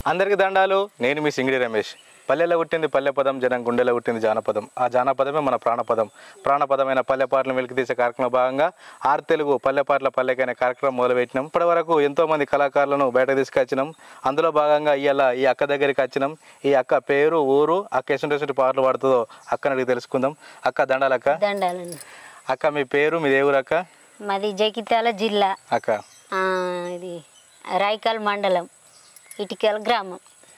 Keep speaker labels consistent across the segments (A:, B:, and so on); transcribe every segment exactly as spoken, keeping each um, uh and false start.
A: అందరికీ దండాలు. నేను మీ సింగిడి రమేష్. పల్లెలో పుట్టింది పల్లె పదం, జనం గుండెలో పుట్టింది జానపదం. ఆ జానపదమే మన ప్రాణపదం. ప్రాణపదమైన పల్లె పాటలను వెలికి తీసే కార్యక్రమంలో భాగంగా ఆరు తెలుగు పల్లె పాటల పల్లెకైన కార్యక్రమం మొదలుపెట్టినాం. ఇప్పటి వరకు ఎంతోమంది కళాకారులను బయట తీసుకొచ్చినాం. అందులో భాగంగా ఇవాళ ఈ అక్క దగ్గరికి వచ్చినాం. ఈ అక్క పేరు, ఊరు, అక్క ఎసుంటి ఎసుంటి పాటలు పాడుతుందో అక్క అడిగి తెలుసుకుందాం. అక్క దండాలు. అక్క
B: దండాలండి.
A: అక్క మీ పేరు, మీ దేవురు అక్క?
B: మాది జగిత్యాల జిల్లా
A: అక్క.
B: ఇది రాయికల్ మండలం, ఇటికల్ గ్రామం.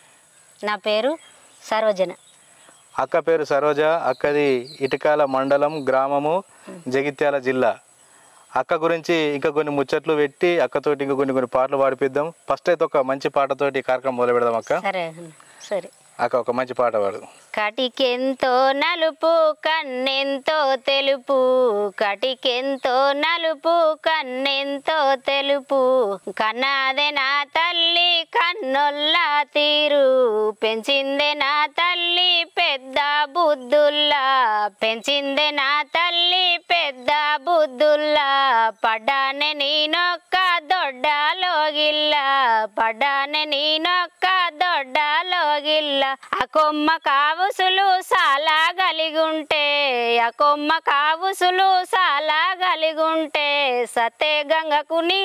B: నా పేరు సరోజన.
A: అక్క పేరు సరోజ. అక్కది ఇటికాల మండలం, గ్రామము, జగిత్యాల జిల్లా. అక్క గురించి ఇంకా కొన్ని ముచ్చట్లు పెట్టి అక్కతోటి ఇంకా కొన్ని కొన్ని పాటలు పాడిపిద్దాం. ఫస్ట్ అయితే ఒక మంచి పాటతోటి కార్యక్రమం మొదలు పెడదాం అక్క.
B: సరే సరే
A: అక్క ఒక మంచి పాట పాడు.
B: కటికెంతో నలుపు కన్నెంతో తెలుపు, కటికెంతో నలుపు కన్నెంతో తెలుపు, కన్నాదే నా తల్లి కన్నొల్లా తీరు, పెంచిందే నా తల్లి పెద్ద బుద్ధుల్లా, పెంచిందే నా తల్లి పెద్ద బుద్ధుల్లా, పడ్డానే నేనొక్క దొడ్డలోగిల్లా, పడ్డానే నేనొక్క దొడ్డలోగిల్లా, ఆ కొమ్మ కావుసులు చాలా గలిగుంటే, ఆ కొమ్మ కావుసులు చాలా గలిగుంటే, సతే గంగకుని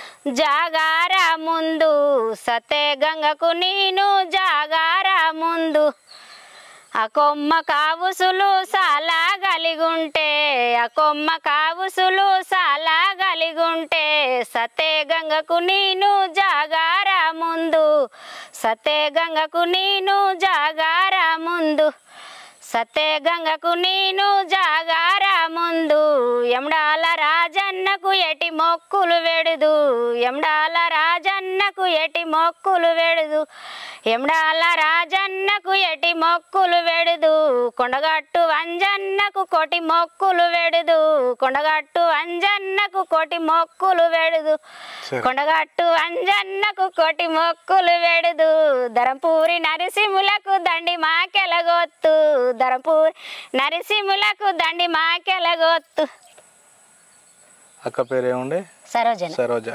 B: జాగారా ముందు, సతే గంగకు నేను జాగారా ముందు, ఆ కొమ్మ కావుసులు చాలా గలిగుంటే, ఆ కొమ్మ కావుసులు చాలా గలిగుంటే, సతే గంగకు నేను జాగారా ముందు, సతే గంగకు నేను జాగారా ముందు, సతే గంగకు నేను జాగారా ముందు, ఎమ్డాల రాజన్నకు ఎటి మొక్కులు వెడుదు, ఎమ్డాల రాజన్నకు ఎటి మొక్కులు వెడుదు, ఎమ్డాల రాజన్నకు ఎటి మొక్కులు వెడుదు, కొండగట్టు అంజన్నకు కోటి మొక్కులు వెడుదు, కొండగట్టు అంజన్నకు కోటి మొక్కులు వెడుదు, కొండగట్టు అంజన్నకు కోటి మొక్కులు వెడుదు, ధరంపూరి నరసింహులకు దండి మాకెలగొత్తు, ధరంపూరి నరసింహులకు దండి మాకెలగొత్తు.
A: అక్క పేరు ఏముండే?
B: సరోజన.
A: సరోజ.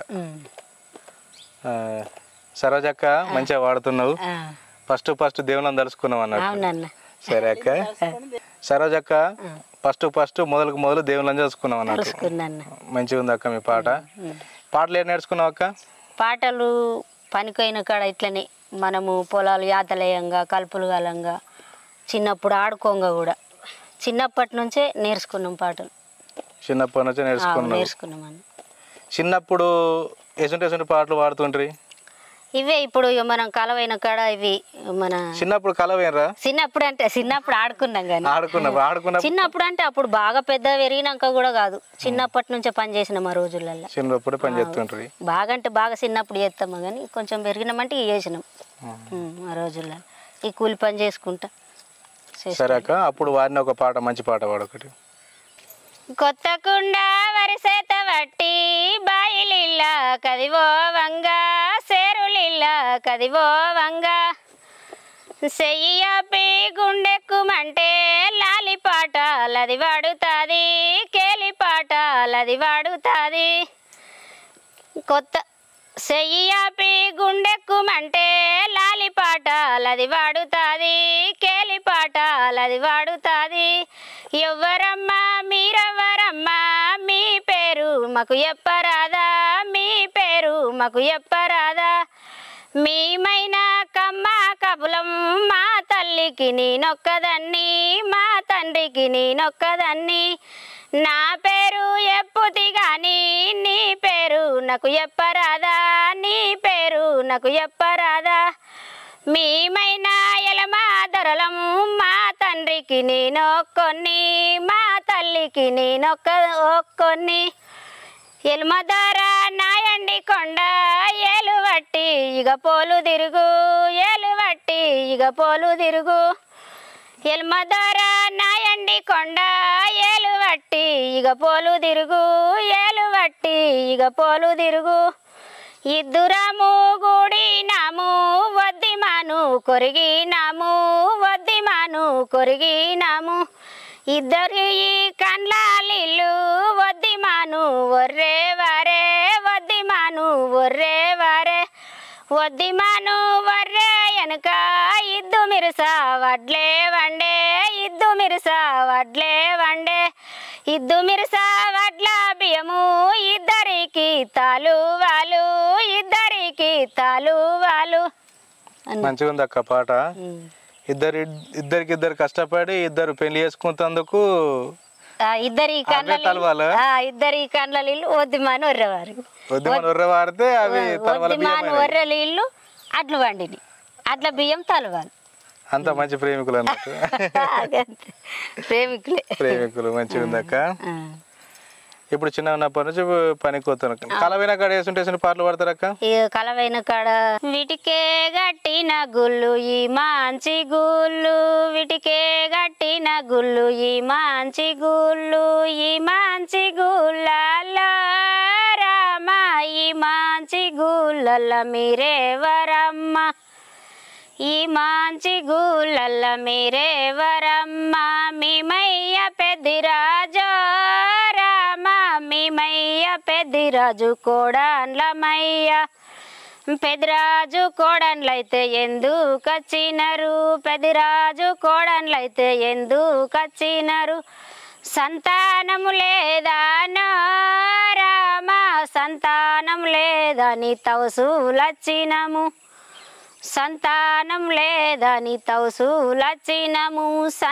A: సరోజ అక్క మంచిగా వాడుతున్నావు. ఫస్ట్ ఫస్ట్ దేవుళ్ళని తలుసుకున్నావు అన్నట్టు. సరే అక్క. సరోజ అక్క ఫస్ట్ ఫస్ట్ మొదలకు మొదలు దేవుళ్ళని తెలుసుకున్నావు అన్నట్టు. మంచిగా ఉంది అక్క మీ పాట. పాటలు ఏం నేర్చుకున్నావు అక్క?
B: పాటలు పనికైన కాడ ఇట్లనే మనము పొలాలు యాతలేయంగా కలుపులు గలంగా చిన్నప్పుడు ఆడుకోంగా కూడా చిన్నప్పటి నుంచే నేర్చుకున్నాం పాటలు.
A: చిన్నప్పటి నుంచే నేర్చుకున్నాం
B: నేర్చుకున్నాం
A: చిన్నప్పుడు ఎసుంటి ఎసుంటి పాటలు పాడుతుండ్రి?
B: ఇవే ఇప్పుడు మనం కలవైన కాడ ఇవి మన
A: చిన్నప్పుడు కలవేనరా?
B: చిన్నప్పుడు అంటే చిన్నప్పుడు ఆడుకున్నాం కానీ
A: ఆడుకున్నా ఆడుకున్నా
B: చిన్నప్పుడు అంటే అప్పుడు బాగా పెద్ద పెరిగినాక కూడా కాదు, చిన్నప్పటి నుంచే పని చేసినాం ఆ రోజులలో.
A: చిన్నప్పుడు పని చేస్తుండ్రి?
B: బాగా అంటే బాగా చిన్నప్పుడు చేస్తాము కానీ కొంచెం పెరిగినామంటే ఇవి చేసినాం ఆ రోజుల్లో, ఈ కూలి పని చేసుకుంటా.
A: సరే అక్క, అప్పుడు వాడిన ఒక పాట, మంచి పాట పాడు ఒకటి.
B: కొత్త కుండ వరిసేత వట్టి బాయిలిల్ల కదివో వంగ, సేరులిల్ల కదివో వంగ, సెయ్యాపి గుండెక్కుమంటే లాలిపాట లది వాడుతాది, కేలిపాట లది వాడుతాది, కొత్త సెయ్యాపి గుండెక్కుమంటే లాలిపాట లది వాడుతాది, కేలిపాట లది వాడుతాది, ఎవ్వరమ్మా మీరెవ్వరమ్మా మీ పేరు మాకు చెప్పరాదా, మీ పేరు మాకు చెప్పరాదా, మేమైనా కమ్మ కబులం మా తల్లికి నేనొక్కదాన్ని, మా తండ్రికి నేనొక్కదాన్ని, నా పేరు ఎప్పుతి గాని నీ పేరు నాకు చెప్పరాదా, నీ పేరు నాకు చెప్పరాదా, మేమైనా ఎలమా దొరలము మా తండ్రికి నేనొక్కొని, మా తల్లికి నేనొక్క ఒక్కొని, ఎల్మదార నాయండి కొండ ఏలువట్టి ఇగ పోలు తిరుగు, ఏలువట్టి ఇగ పోలు తిరుగు, ఎల్మదార నాయండి కొండ ఏలువట్టి ఇగ పోలు తిరుగు, ఏలువట్టి ఇగ పోలు తిరుగు, ఇద్దురము గూడినాము వద్దిమాను కొరిగినాము, వద్దిమాను కొరిగినాము, ఇద్దరి కండ్లాలిల్లు వద్దిమాను ఒర్రే వారే, వద్దిమాను ఒర్రే వారే, వద్దిమాను వర్రే వెనుక ఇద్దు మిరుసా వడ్లే వండే ఇద్దు మిరుసా వడ్లే వండే ఇద్దు మిరుసా వడ్ల బియ్యము ఇద్దరికి తాలువాలు ఇద్దరికి తాలువాలు.
A: మంచిగా ఉంది అక్క పాట. ఇద్దరు ఇద్దరికి ఇద్దరు కష్టపడి ఇద్దరు పెళ్లి చేసుకున్నందుకు
B: ఇద్దరి కండ్ల ఇద్దరి కండ్ల నీళ్ళు ఒద్దిమాని ఒర్రేవారు.
A: ఒద్దిమాని ఒర్ర వాడితే అవి
B: ఒద్దిమాని ఒర్రె నీళ్ళు అడ్లు వండిని అట్ల బియ్యం తలవాలి.
A: అంత మంచి ప్రేమికులు అన్నట్టు.
B: ప్రేమికులే
A: ప్రేమికులు మంచిగా ఉంది అక్క. ఇప్పుడు చిన్న ఉన్నప్పటి నుంచి పనికి పోతాను. కలవైన కాడ వేసుంటే పాటలు పాడతారు అక్క?
B: కలవైన కాడ వీటికే గట్టిన గుళ్ళు ఈ మంచి గుళ్ళు వీటికే గట్టిన గుళ్ళు ఈ మంచి గుళ్ళు ఈ మంచి గుళ్ళల్లో రామ ఈ మంచి గుళ్ళల్ల మీరేవరమ్మ ఈ మంచి గుళ్ళల్ల మీరేవరమ్మ మీమయ్య పెద్దిరాజు రామ మీమయ్య పెద్దిరాజు కోడన్లమయ్య పెద్దిరాజు కోడన్లైతే ఎందుకు వచ్చినరు పెద్దిరాజు కోడన్లైతే ఎందుకు వచ్చినరు సంతానము లేదానో రామ సంతానం లేదని తవసులచ్చినము సంతానం లేదని తవసులచ్చినము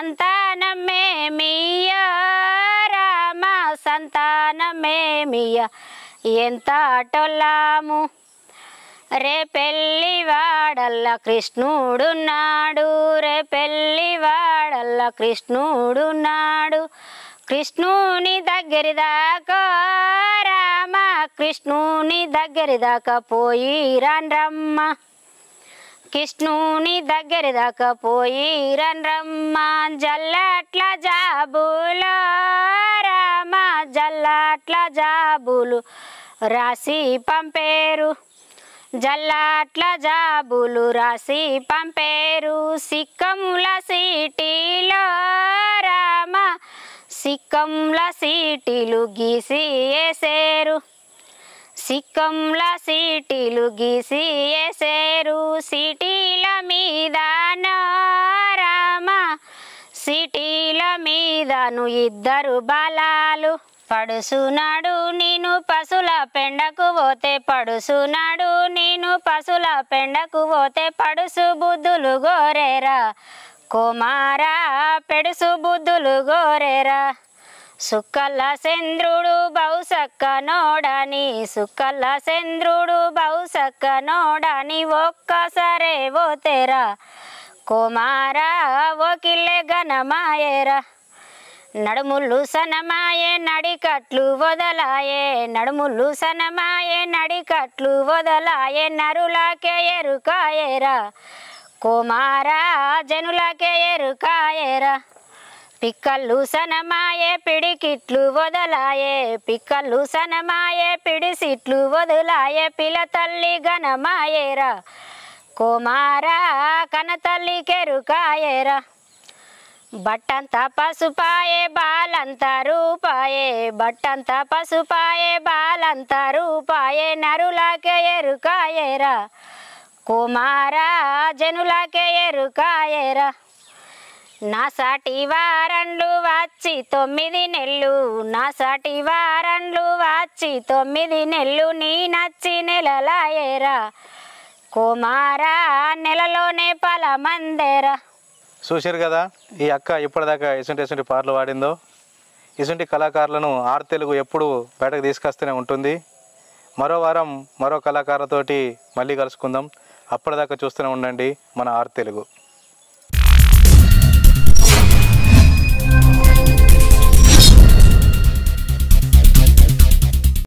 B: సంతానమేమియ రామ సంతానమేమియ ఎంత టొల్లాము రే పెళ్ళి వాడల్ల కృష్ణుడున్నాడు రే పెళ్ళి వాడల్ల కృష్ణుడున్నాడు కృష్ణుని దగ్గరి దాకా రామ కృష్ణుని దగ్గరి దాకా పోయి రండ్రమ్మ కృష్ణుని దగ్గరి దాకా పోయి రండ్రమ్మ జల్లట్ల జాబులు రామ జల్లట్ల జాబులు రాసి పంపేరు జల్లాట్ల జాబులు రాసి పంపేరు సిక్కముల సీటీలో రామ సిక్కంల సీటీలు గీసి వేసేరు సిక్కంల సీటీలు గీసి వేసేరు సీటీల మీదను రామ సీటీల మీదను ఇద్దరు బాలాలు పడుసునాడు నేను పశుల పెండకు పోతే పడుసునాడు నేను పశుల పెండకు పోతే పడుసు బుద్ధులు గోరేరా కుమారా పెడుసు బుద్ధులు గోరేరా సుక్కల చంద్రుడు బహుసక్క నోడని సుక్కల చంద్రుడు బహుసక్క నోడని ఒక్కసారే పోతేరా కుమారా ఓకిల్లే గనమాయేరా నడుములు సనమాయే నడికట్లు వదలాయే నడుములు సనమాయే నడికట్లు వదలాయే నరులకే ఎరుకాయేరా కుమారా జనులకే ఎరుకాయేరా పిక్కలు సనమాయే పిడికిట్లు వదలాయే పిక్కలు సనమాయే పిడిసిట్లు వదలాయే పిల్ల తల్లి గనమాయేరా కుమారా కన తల్లి కెరుకాయేరా బట్టంతా పసుపాయే బాలంతా రూపాయే బట్టంతా పసుపాయే బాలంతా రూపాయే నరులకే ఎరుకాయేరా కుమారా జనులకే ఎరుకాయేరా నా సాటి వారండ్లు వచ్చి తొమ్మిది నెల్లు నా సాటి వారండ్లు వచ్చి తొమ్మిది నెల్లు నీ నచ్చి నెలలాయేరా కుమారా నెలలోనే పలమందేరా.
A: చూశారు కదా ఈ అక్క ఇప్పటిదాకా ఎసుంటి ఎసుంటి పాటలు పాడిందో. ఇసుంటి కళాకారులను ఆర్ తెలుగు ఎప్పుడు బయటకు తీసుకొస్తూనే ఉంటుంది. మరో వారం మరో కళాకారులతోటి మళ్ళీ కలుసుకుందాం. అప్పటిదాకా చూస్తూనే ఉండండి మన ఆర్ తెలుగు.